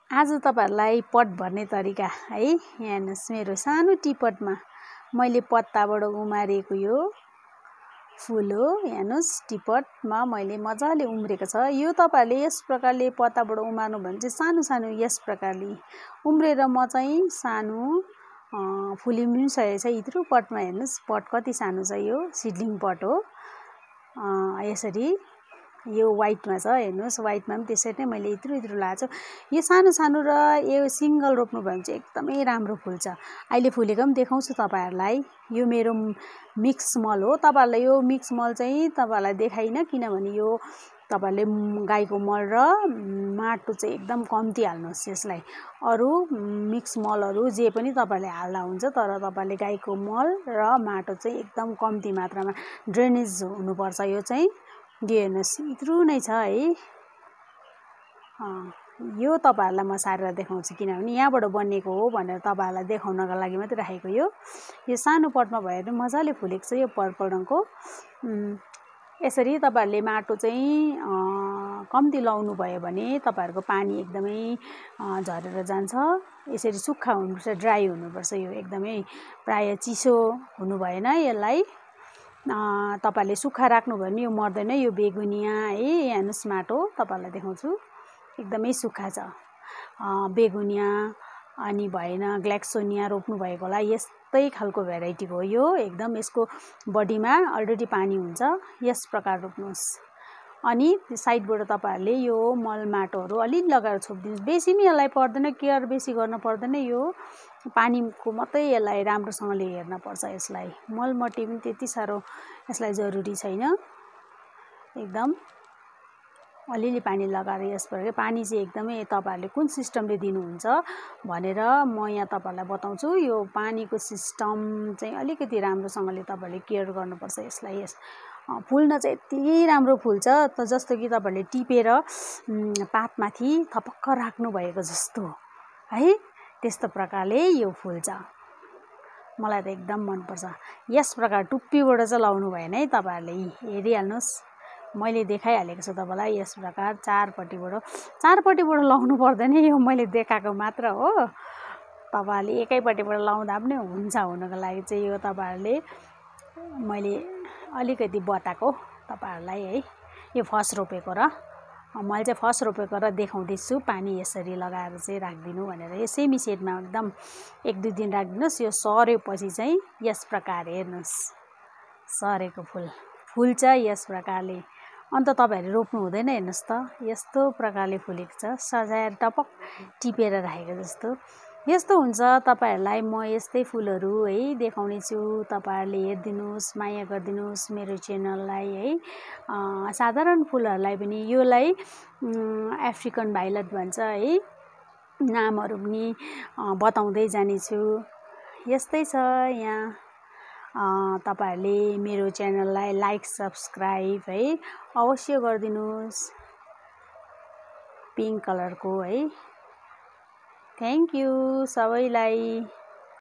आज तपाईहरुलाई पट भर्ने तरिका है। यहाँ हेर्नुस् मेरो सानो टिपटमा मैले पत्ताबाट उमारेको यो फूल हो। हेर्नुस् टिपटमा मैले मजाले उम्रेको छ। यो तपाईहरुले यस प्रकारले पत्ताबाट उमार्नु भने चाहिँ सानो सानो यस प्रकारले उम्रेर म चाहिँ सानो फुलिसकेको छ। इत्रु पटमा हेर्नुस् पट कति सानो छ। यो सिडलिङ पट हो। यसरी यो व्हाइटमा छ हेर्नुस् व्हाइटमा पनि त्यसरी नै मैले इत्रु लाछु। यो सानो सानो र यो सिंगल रोप्नु भयो भने चाहिँ एकदमै राम्रो फुल्छ। अहिले फुलेको पनि देखाउँछु तपाईहरुलाई। यो मेरो मिक्स मल हो। तपाईहरुलाई यो मिक्स मल चाहिँ तपाईहरुलाई देखाइन किनभने यो तपाईहरुले गाईको मल र माटो चाहिँ एकदम कम्ती हाल्नुस् यसलाई। अरु मिक्स मलहरु जे पनि तपाईहरुले हाल्दा हुन्छ तर तपाईहरुले गाईको मल र माटो चाहिँ एकदम कम्ती मात्रामा ड्रेनेज हुनुपर्छ। यो चाहिँ यो हेर्नुस् इत्रु नै छ है। यो तपाईहरुलाई म सारेर देखाउँछु किनभने यहाँबाट बनिएको हो भनेर तपाईहरुलाई देखाउनका लागि मात्रै राखेको यो सानो पटमा भएर मजाले फुलेको छ। यो पर्पल रङको यसरी तपाईहरुले माटो चाहिँ कम्ती लाउनु भयो भने तपाईहरुको पानी एकदमै झरेर जान्छ। यसरी सुक्खा हुनुपर्छ ड्राई हुनुपर्छ। यो एकदमै प्राय चिसो हुनु भएन। यसलाई तपाईहरुले सुक्खा राख्नु भयो भने यो मर्दैन। यो बेगुनिया है हेर्नुस् माटो तपाईहरुलाई देखाउँछु एकदमै सुक्खा छ। बेगुनिया अनि भएन ग्ल्याक्सोनिया रोप्नु भएको होला। यस्तै खालको भेराइटीको हो यो। एकदम यसको बडीमा अलरेडी पानी हुन्छ। यस प्रकार रोप्नुस्। अनि साइडबाट तपाईहरुले यो मल माटोहरु अलि लगाएर छोप्दिनुस्। बेसी पनि यसलाई पर्दैन केयर बेसी गर्न पर्दैन। यो पानीको मात्रै यसलाई राम्रोसँगले हेर्न पर्छ। यसलाई मल मट्टी पनि त्यति साह्रो यसलाई जरुरी छैन। एकदम अलिअलि पानी लगाएर यस प्रकार पानी चाहिँ एकदमै तपाईहरुले कुन सिस्टमले दिनुहुन्छ भनेर म यहाँ तपाईहरुलाई बताउँछु। यो पानीको सिस्टम चाहिँ अलिकति राम्रोसँगले तपाईहरुले केयर गर्नुपर्छ यसलाई। यस फुल्न चाहिँ यति राम्रो फुल्छ त जस्तो कि तपाईहरुले टिपेर पातमाथि थपक्क राख्नु भएको जस्तो है त्यस्तो प्रकारले यो फुल्छ। मलाई त एकदम मन पर्छ। यस प्रकार टुप्पीबाट चाहिँ लाउनु भएन है। तपाईहरुले हेरिहाल्नुस् मैले देखाइहालेको छु तपाईलाई। यस प्रकार चारपट्टिबाट लाउनु पर्दैन। यो मैले देखाएको मात्र हो। तपाईहरुले एकैपट्टिबाट लाउँदा पनि हुन्छ। हुनको लागि चाहिँ यो तपाईहरुले मैले अलिकति बताएको तपाईहरुलाई है। यो फर्स्ट रोपेको र मैले चाहिँ फर्स्ट रोपेको र देखाउँदैछु पानी यसरी लगाएर चाहिँ राख्दिनु भनेर। यो सेमी सेडमा एकदम 1-2 दिन राख्दिनुस्। यो सरेपछि चाहिँ यस प्रकार हेर्नुस् सरेको फुल्छ यस प्रकारले। अन्त तपाईहरुले रोप्नु हुँदैन हेर्नुस् त यस्तो प्रकारले फुलेको छ। सजाएर टपक टिपेर राखेको जस्तो यस्तो हुन्छ। तपाईहरुलाई म यस्तै फुलहरु है देखाउने छु। तपाईहरुले हेर्दिनुस् माया गर्दिनुस् मेरो च्यानललाई है। साधारण फुलहरुलाई पनि योलाई अफ्रिकन भाइलट भन्छ है। नामहरु पनि बताउँदै जानेछु। यस्तै छ यहाँ। तपाईहरुले मेरो च्यानललाई लाइक सब्स्क्राइब है अवश्य गर्दिनुस्। पिंक कलरको है। थ्यांक यू सबैलाई।